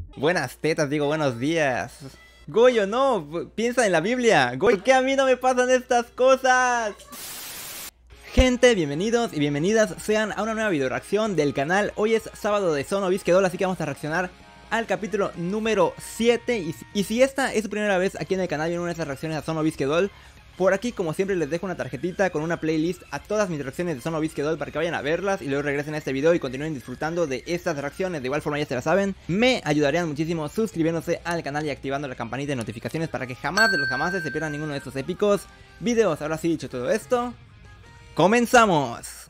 Buenas tetas, digo buenos días. Goyo, no, piensa en la Biblia. Goyo, ¿por qué a mí no me pasan estas cosas? Gente, bienvenidos y bienvenidas sean a una nueva video reacción del canal. Hoy es sábado de Xenoverse Doll, así que vamos a reaccionar al capítulo número 7. Y si esta es su primera vez aquí en el canal y en una de estas reacciones a Xenoverse Doll, por aquí como siempre les dejo una tarjetita con una playlist a todas mis reacciones de Xenoverse Doll para que vayan a verlas y luego regresen a este video y continúen disfrutando de estas reacciones. De igual forma ya se la saben, me ayudarían muchísimo suscribiéndose al canal y activando la campanita de notificaciones para que jamás de los jamases se pierdan ninguno de estos épicos videos. Ahora sí, dicho todo esto, ¡comenzamos!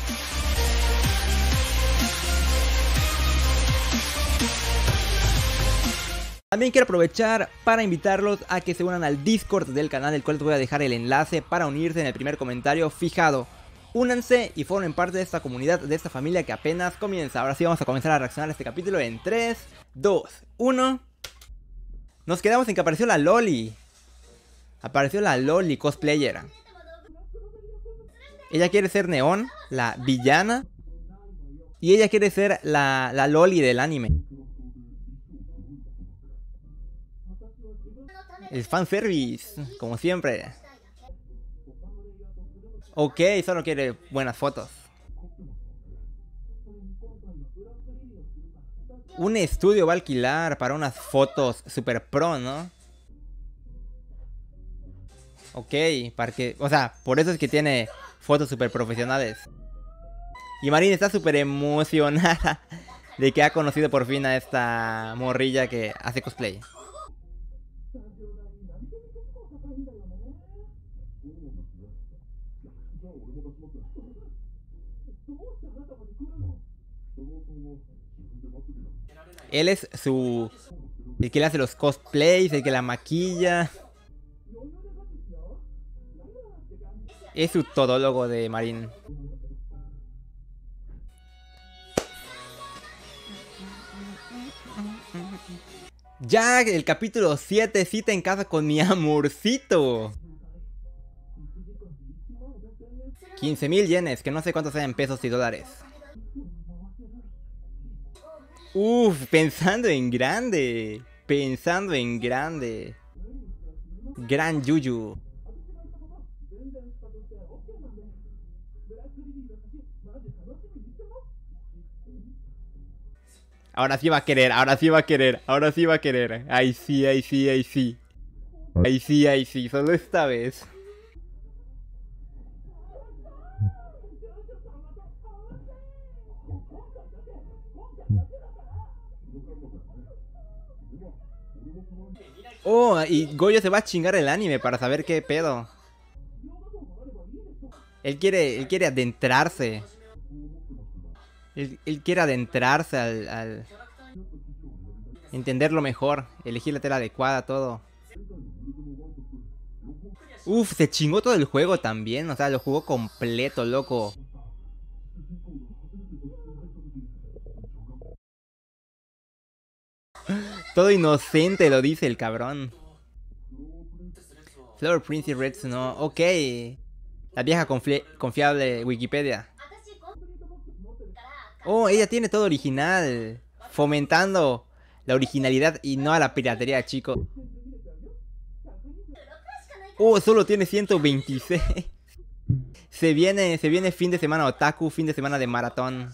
También quiero aprovechar para invitarlos a que se unan al Discord del canal, el cual les voy a dejar el enlace para unirse en el primer comentario fijado. Únanse y formen parte de esta comunidad, de esta familia que apenas comienza. Ahora sí vamos a comenzar a reaccionar a este capítulo en 3, 2, 1. Nos quedamos en que apareció la Loli. Apareció la Loli cosplayer. Ella quiere ser Neon, la villana. Y ella quiere ser la Loli del anime. El fanservice, como siempre. Ok, solo quiere buenas fotos. Un estudio va a alquilar para unas fotos super pro, ¿no? Ok, para que, o sea, por eso es que tiene fotos super profesionales. Y Marin está súper emocionada de que ha conocido por fin a esta morrilla que hace cosplay. Él es el que le hace los cosplays, el que la maquilla. Es su todólogo de Marin. Ya, el capítulo 7, cita en casa con mi amorcito. 15,000 yenes, que no sé cuántos sean en pesos y dólares. Uf, pensando en grande. Pensando en grande. Gran Yuyu. Ahora sí va a querer, ahora sí va a querer, ahora sí va a querer. Ahí sí, ahí sí, ahí sí. Ahí sí, ahí sí, solo esta vez. Oh, y Goyo se va a chingar el anime para saber qué pedo. Él quiere adentrarse. Él quiere adentrarse al entenderlo mejor, elegir la tela adecuada, todo. Uf, se chingó todo el juego también, o sea, lo jugó completo, loco. Todo inocente lo dice el cabrón. Flower Princess Reds no, ok. La vieja confiable Wikipedia. Oh, ella tiene todo original. Fomentando la originalidad y no a la piratería, chico. Oh, solo tiene 126. Se viene fin de semana otaku, fin de semana de maratón.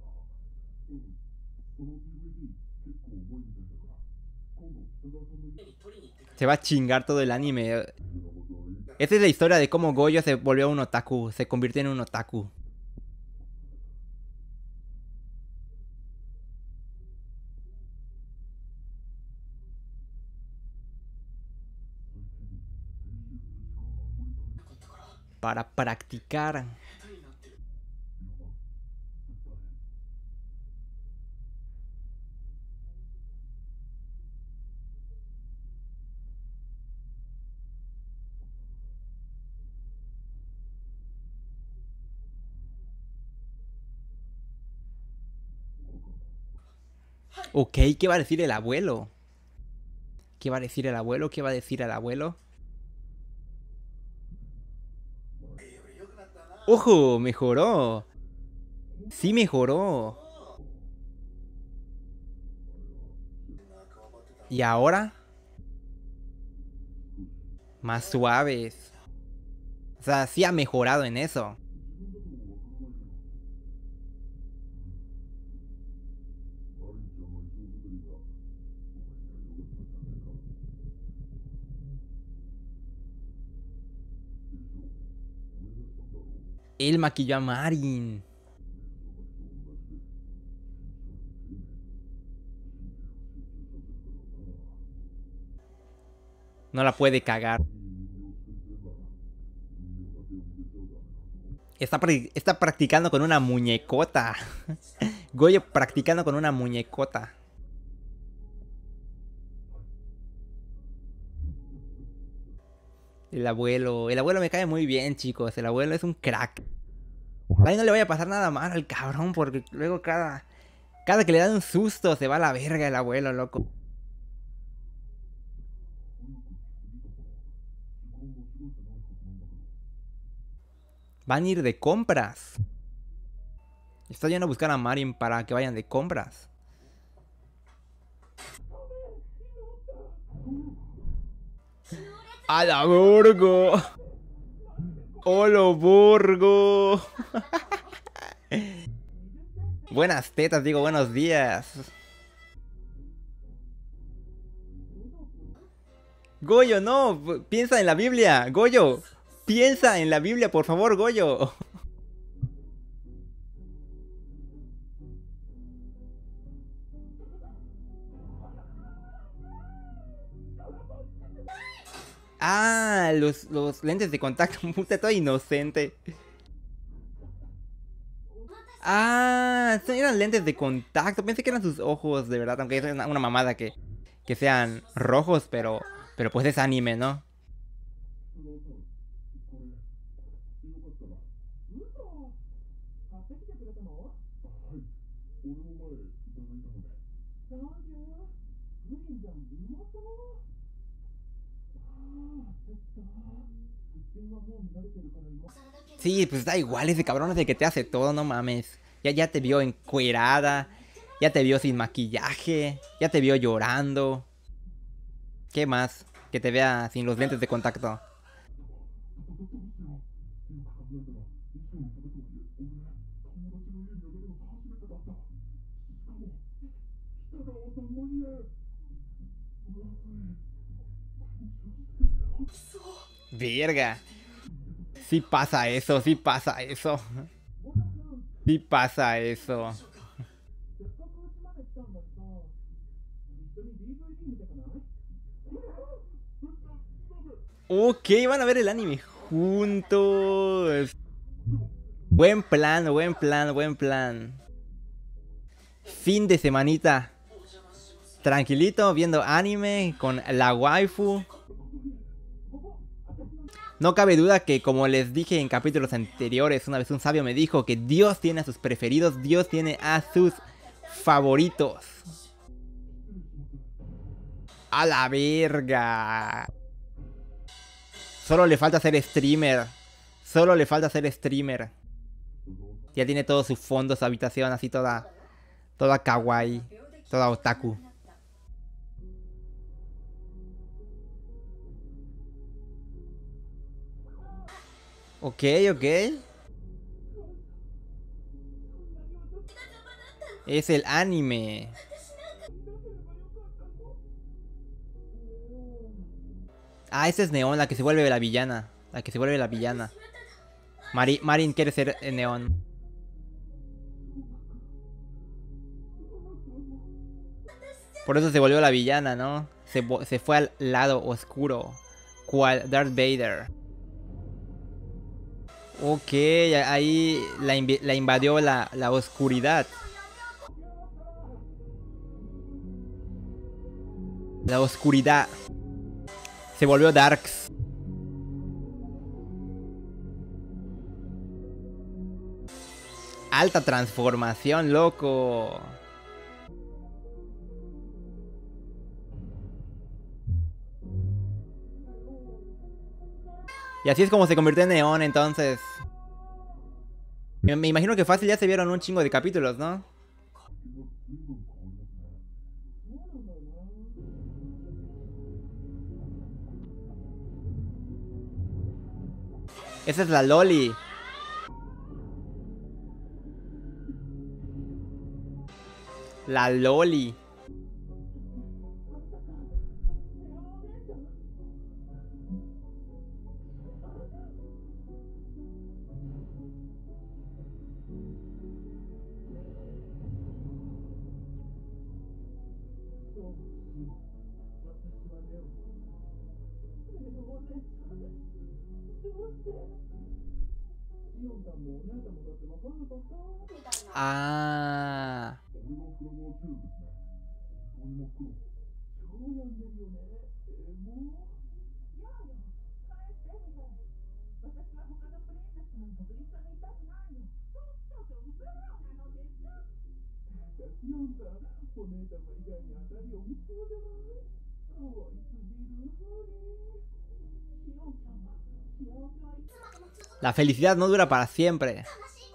Se va a chingar todo el anime. Esta es la historia de cómo Goyo se volvió un otaku, se convirtió en un otaku. Para practicar. Ok, ¿qué va a decir el abuelo? ¿Qué va a decir el abuelo? ¿Qué va a decir el abuelo? ¡Ojo! Mejoró. Sí mejoró. ¿Y ahora? Más suaves. O sea, sí ha mejorado en eso. Él maquilló a Marin. No la puede cagar. Está practicando con una muñecota. Goyo practicando con una muñecota. El abuelo me cae muy bien, chicos. El abuelo es un crack. Ojalá y no le vaya a pasar nada mal al cabrón, porque luego cada que le dan un susto se va a la verga el abuelo, loco. Van a ir de compras. Está yendo a buscar a Marin para que vayan de compras. ¡A la Borgo! ¡Holo Borgo! Buenas tetas, digo, buenos días. Goyo, no, piensa en la Biblia, Goyo. Piensa en la Biblia, por favor, Goyo. Ah, los lentes de contacto, puta, todo inocente. Ah, eran lentes de contacto. Pensé que eran sus ojos, de verdad. Aunque es una mamada que sean rojos, pero pues es anime, ¿no? Sí, pues da igual, ese cabrón es el que te hace todo, no mames. Ya te vio encuerada, ya te vio sin maquillaje, ya te vio llorando. ¿Qué más? Que te vea sin los lentes de contacto. Verga. Sí pasa eso, sí pasa eso. Sí pasa eso. Ok, van a ver el anime juntos. Buen plan, buen plan, buen plan. Fin de semanita. Tranquilito, viendo anime con la waifu. No cabe duda que, como les dije en capítulos anteriores, una vez un sabio me dijo que Dios tiene a sus preferidos, Dios tiene a sus favoritos. A la verga. Solo le falta ser streamer. Solo le falta ser streamer. Ya tiene todo su fondo, su habitación así toda kawaii, toda otaku. Ok, ok. Es el anime. Ah, esa es Neon, la que se vuelve la villana. La que se vuelve la villana. Marin quiere ser Neon. Por eso se volvió la villana, ¿no? Se fue al lado oscuro. Cual Darth Vader. Ok, ahí la invadió la oscuridad. La oscuridad. Se volvió Darks. Alta transformación, loco. Y así es como se convirtió en Neon, entonces. Me imagino que fácil ya se vieron un chingo de capítulos, ¿no? Esa es la Loli. La Loli. Ah. La felicidad no dura para siempre.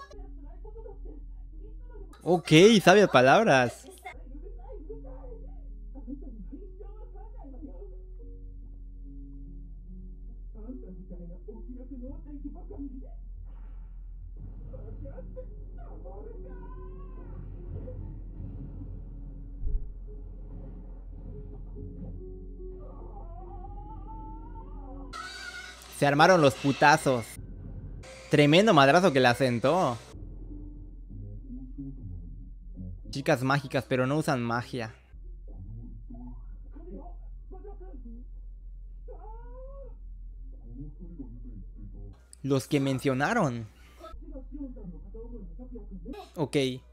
Ok, sabias palabras. Se armaron los putazos. Tremendo madrazo que le asentó. Chicas mágicas, pero no usan magia. Los que mencionaron. Ok.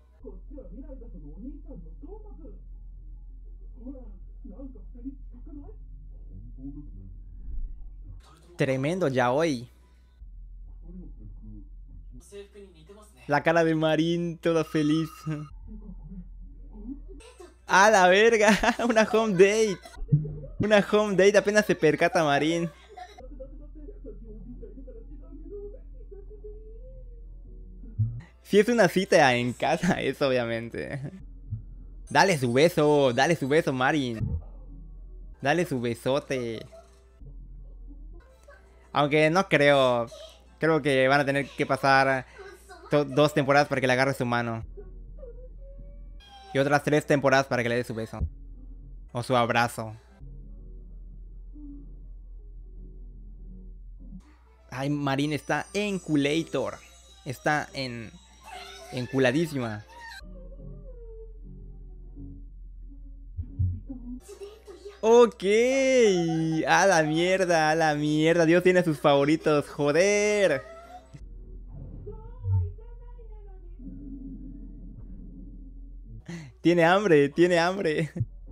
Tremendo yaoi. La cara de Marín, toda feliz. ¡A la verga! Una home date. Una home date, apenas se percata Marín. Si es una cita en casa, es obviamente. Dale su beso, Marín. Dale su besote. Aunque no creo. Creo que van a tener que pasar 2 temporadas para que le agarre su mano. Y otras 3 temporadas para que le dé su beso. O su abrazo. Ay, Marín está enculator. Está enculadísima. Ok. A la mierda, a la mierda. Dios tiene sus favoritos. Joder. Tiene hambre, tiene hambre.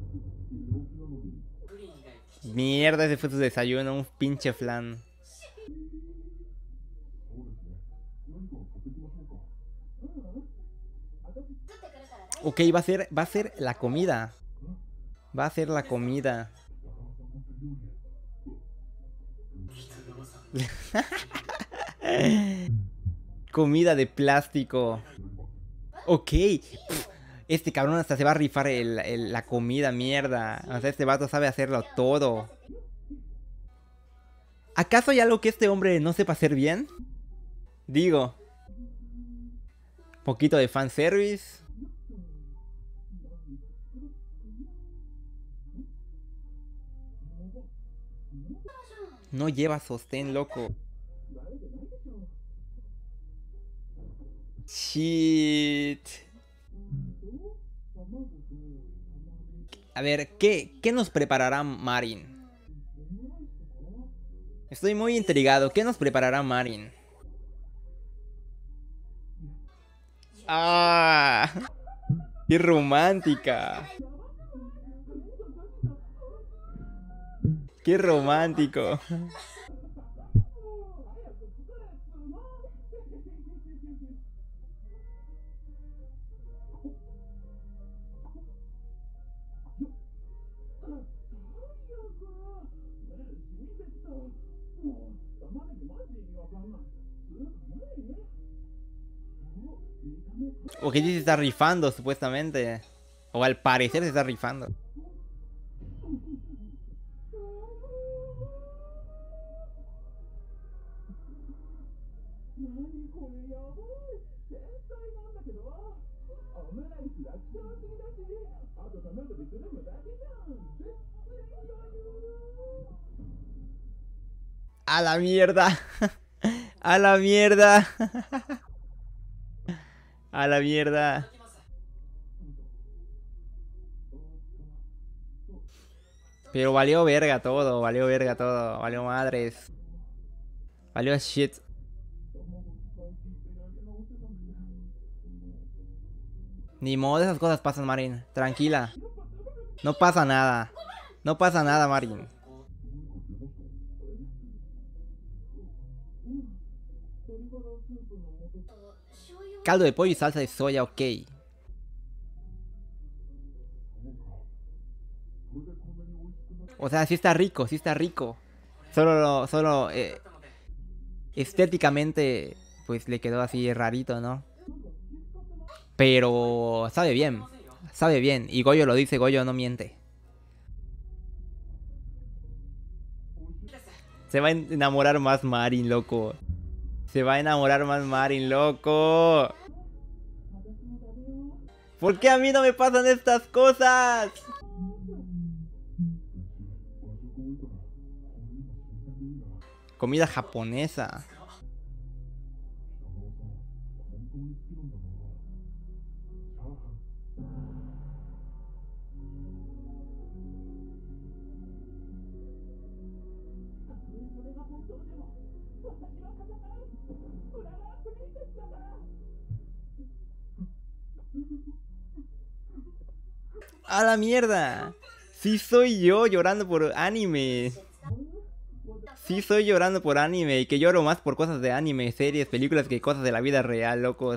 Mierda, ese fue su desayuno. Un pinche flan. Ok, va a ser la comida. Va a ser la comida. Comida de plástico. Ok. Pff, este cabrón hasta se va a rifar la comida, mierda. O sea, este vato sabe hacerlo todo. ¿Acaso hay algo que este hombre no sepa hacer bien? Digo. Poquito de fanservice. No lleva sostén, loco. Shit. A ver, ¿qué nos preparará Marín? Estoy muy intrigado. ¿Qué nos preparará Marín? ¡Ah! ¡Qué romántica! ¡Qué romántico! O que sí se está rifando, supuestamente. O al parecer se está rifando. A la mierda. A la mierda. A la mierda. Pero valió verga todo, valió madres. Valió shit. Ni modo, esas cosas pasan, Marin. Tranquila. No pasa nada. No pasa nada, Marin. Caldo de pollo y salsa de soya, ok. O sea, sí está rico, sí está rico. Solo estéticamente, pues le quedó así rarito, ¿no? Pero sabe bien. Sabe bien. Y Goyo lo dice, Goyo no miente. Se va a enamorar más Marin, loco. Se va a enamorar más Marin, loco. ¿Por qué a mí no me pasan estas cosas? Comida japonesa. ¡A la mierda! Sí soy yo llorando por anime. Sí soy llorando por anime. Y que lloro más por cosas de anime, series, películas que cosas de la vida real, locos.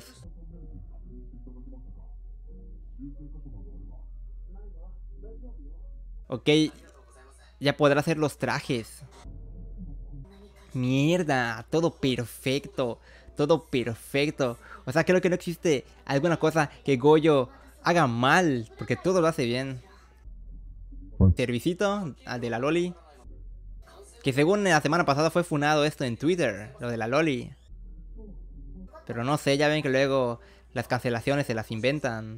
Ok, ya podrá hacer los trajes. Mierda, todo perfecto. Todo perfecto. O sea, creo que no existe alguna cosa que Goyo haga mal, porque todo lo hace bien. Servicito al de la Loli. Que según la semana pasada fue funado esto en Twitter, lo de la Loli. Pero no sé, ya ven que luego las cancelaciones se las inventan.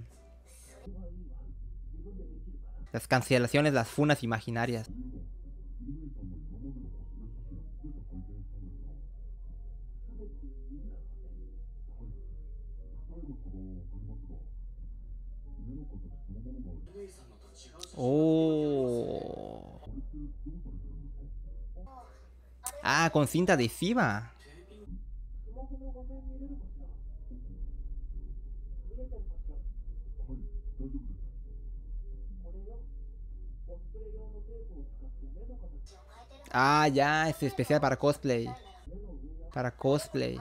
Las cancelaciones, las funas imaginarias. Oh. Ah, con cinta adhesiva. Ah, ya, es especial para cosplay. Para cosplay.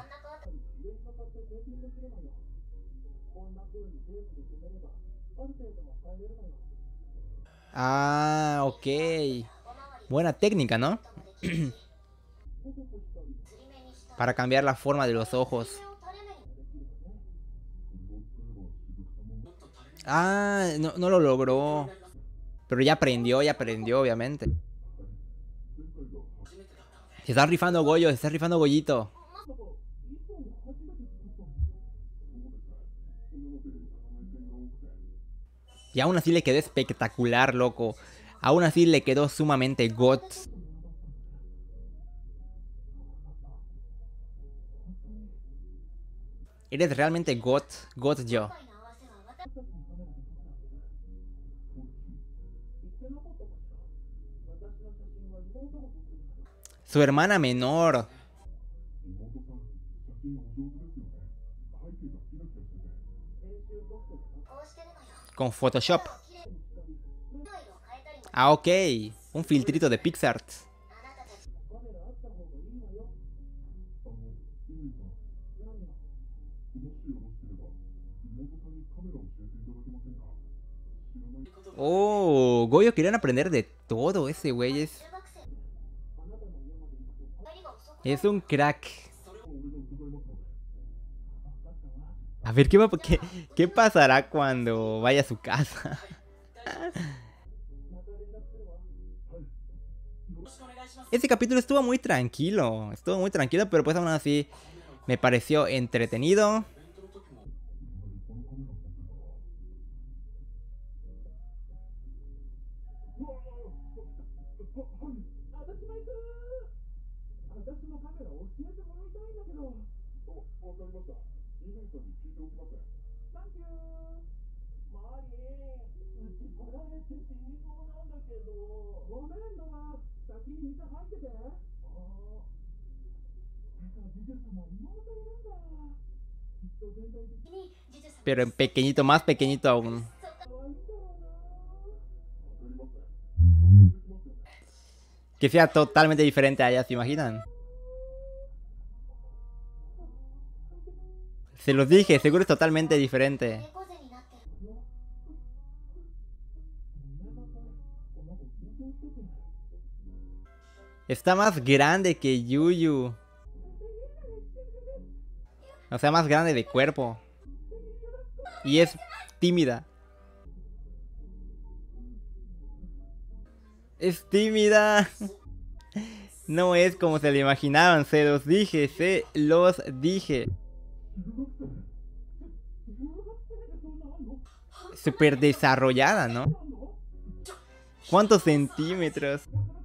Ah, ok. Buena técnica, ¿no? Para cambiar la forma de los ojos. Ah, no lo logró. Pero ya aprendió, obviamente. Se está rifando Goyo, se está rifando Goyito. Y aún así le quedó espectacular, loco. Aún así le quedó sumamente got. Eres realmente got yo. Su hermana menor. Con Photoshop. Ah, ok. Un filtrito de Pixar. Oh, Goyo querían aprender de todo. Ese güey es un crack. A ver, ¿qué pasará cuando vaya a su casa? Este capítulo estuvo muy tranquilo, pero pues aún así Me pareció entretenido. Pero en pequeñito, más pequeñito aún. Que sea totalmente diferente a ella, ¿se imaginan? Se los dije, seguro es totalmente diferente. Está más grande que Yuyu. O sea, más grande de cuerpo. Y es tímida. Es tímida. No es como se lo imaginaban, se los dije, Súper desarrollada, ¿no? ¿Cuántos centímetros?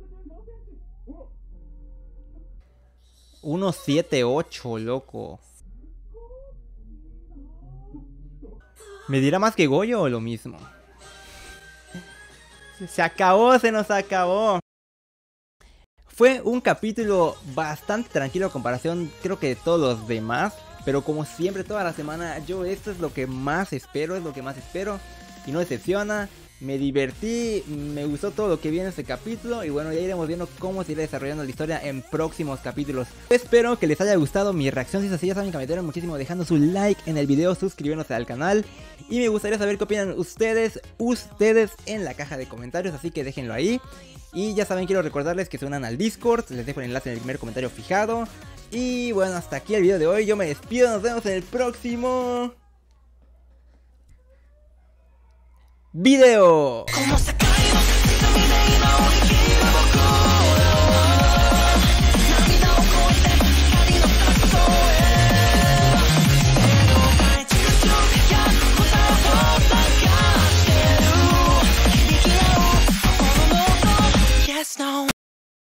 1,78, loco. ¿Me dirá más que Goyo o lo mismo? Se acabó, se nos acabó. Fue un capítulo bastante tranquilo a comparación, creo que de todos los demás. Pero como siempre, toda la semana, esto es lo que más espero, y no decepciona. Me divertí, me gustó todo lo que viene en este capítulo. Y bueno, ya iremos viendo cómo se irá desarrollando la historia en próximos capítulos. Espero que les haya gustado mi reacción. Si es así, ya saben que me ayudaron muchísimo dejando su like en el video, suscribiéndose al canal. Y me gustaría saber qué opinan ustedes en la caja de comentarios, así que déjenlo ahí. Y ya saben, quiero recordarles que se unan al Discord, les dejo el enlace en el primer comentario fijado. Y bueno, hasta aquí el video de hoy, yo me despido, nos vemos en el próximo video.